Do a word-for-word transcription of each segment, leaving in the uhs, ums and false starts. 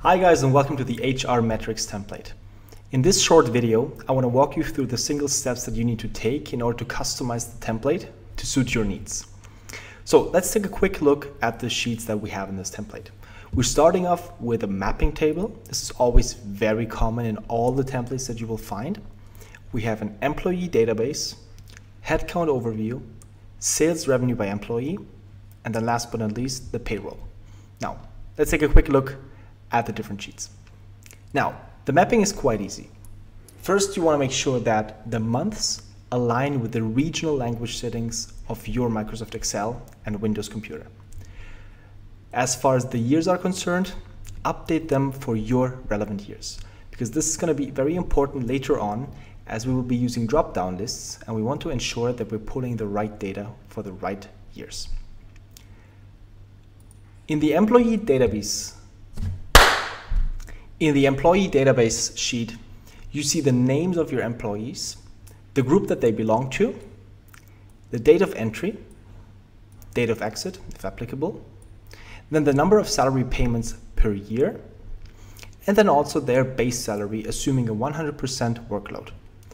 Hi guys, and welcome to the H R metrics template. In this short video, I want to walk you through the single steps that you need to take in order to customize the template to suit your needs. So let's take a quick look at the sheets that we have in this template. We're starting off with a mapping table. This is always very common in all the templates that you will find. We have an employee database, headcount overview, sales revenue by employee, and then last but not least, the payroll. Now, let's take a quick look at the different sheets. Now, the mapping is quite easy. First, you want to make sure that the months align with the regional language settings of your Microsoft Excel and Windows computer. As far as the years are concerned, update them for your relevant years, because this is going to be very important later on as we will be using drop-down lists, and we want to ensure that we're pulling the right data for the right years. In the employee database, In the employee database sheet, you see the names of your employees, the group that they belong to, the date of entry, date of exit, if applicable, then the number of salary payments per year, and then also their base salary, assuming a one hundred percent workload.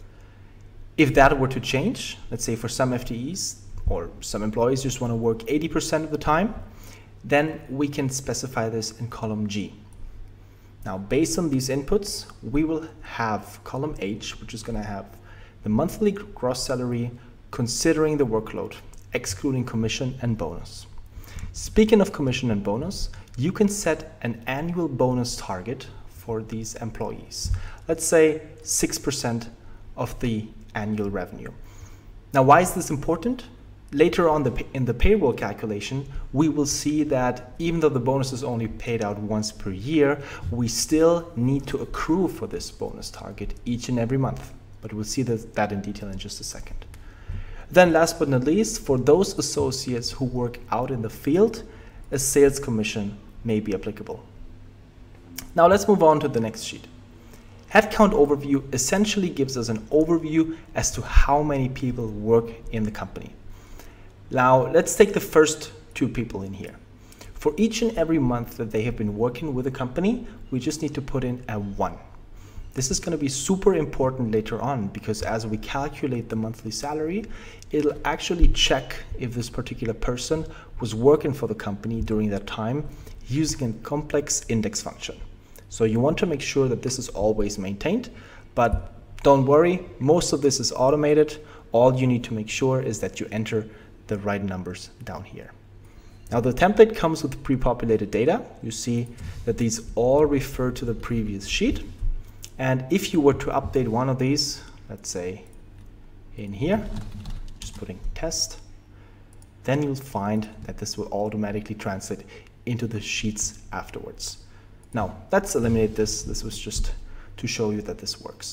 If that were to change, let's say for some F T Es or some employees just want to work eighty percent of the time, then we can specify this in column G. Now, based on these inputs, we will have column H, which is going to have the monthly gross salary considering the workload, excluding commission and bonus. Speaking of commission and bonus, you can set an annual bonus target for these employees. Let's say six percent of the annual revenue. Now, why is this important? Later on the, in the payroll calculation, we will see that even though the bonus is only paid out once per year, we still need to accrue for this bonus target each and every month. But we'll see that, that in detail in just a second. Then last but not least, for those associates who work out in the field, a sales commission may be applicable. Now let's move on to the next sheet. Headcount overview essentially gives us an overview as to how many people work in the company. Now, let's take the first two people in here. For each and every month that they have been working with a company, we just need to put in a one. This is going to be super important later on because as we calculate the monthly salary, it'll actually check if this particular person was working for the company during that time using a complex index function. So you want to make sure that this is always maintained, but don't worry, most of this is automated. All you need to make sure is that you enter the right numbers down here. Now the template comes with pre-populated data. You see that these all refer to the previous sheet. And if you were to update one of these, let's say in here, just putting test, then you'll find that this will automatically translate into the sheets afterwards. Now let's eliminate this. This was just to show you that this works.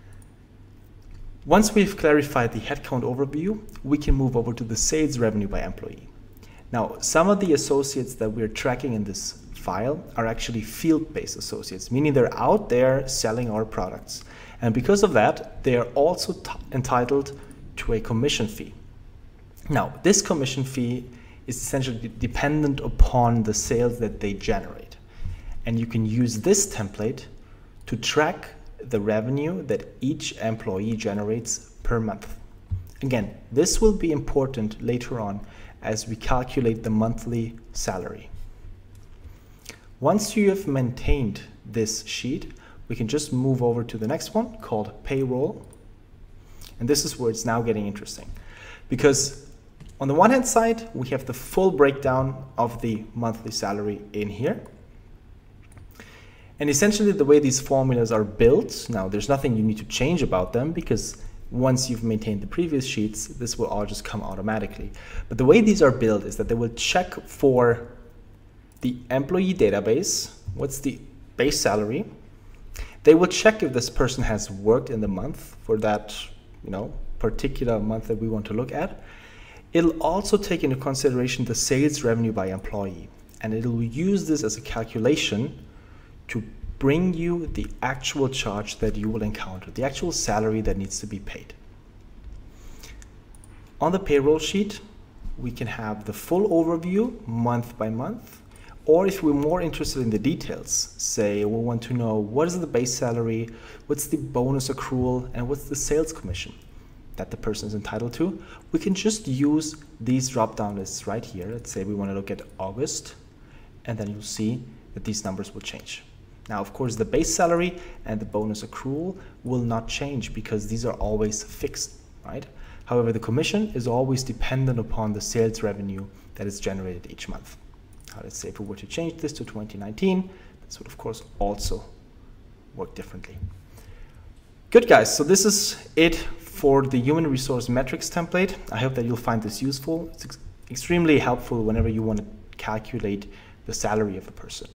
Once we've clarified the headcount overview, we can move over to the sales revenue by employee. Now, some of the associates that we're tracking in this file are actually field-based associates, meaning they're out there selling our products. And because of that, they are also entitled to a commission fee. Now, this commission fee is essentially dependent upon the sales that they generate. And you can use this template to track the revenue that each employee generates per month. Again, this will be important later on as we calculate the monthly salary. Once you have maintained this sheet, we can just move over to the next one called Payroll. And this is where it's now getting interesting. Because on the one hand side, we have the full breakdown of the monthly salary in here. And essentially the way these formulas are built, now there's nothing you need to change about them because once you've maintained the previous sheets, this will all just come automatically. But the way these are built is that they will check for the employee database, what's the base salary. They will check if this person has worked in the month for that, you know, particular month that we want to look at. It'll also take into consideration the sales revenue by employee, and it'll use this as a calculation to bring you the actual charge that you will encounter, the actual salary that needs to be paid. On the payroll sheet, we can have the full overview month by month, Or if we're more interested in the details, say we want to know what is the base salary, what's the bonus accrual, and what's the sales commission that the person is entitled to, we can just use these drop-down lists right here. Let's say we want to look at August, and then you'll see that these numbers will change. Now, of course, the base salary and the bonus accrual will not change because these are always fixed, right? However, the commission is always dependent upon the sales revenue that is generated each month. Now, let's say if we were to change this to twenty nineteen, this would, of course, also work differently. Good, guys. So this is it for the human resource metrics template. I hope that you'll find this useful. It's ex- extremely helpful whenever you want to calculate the salary of a person.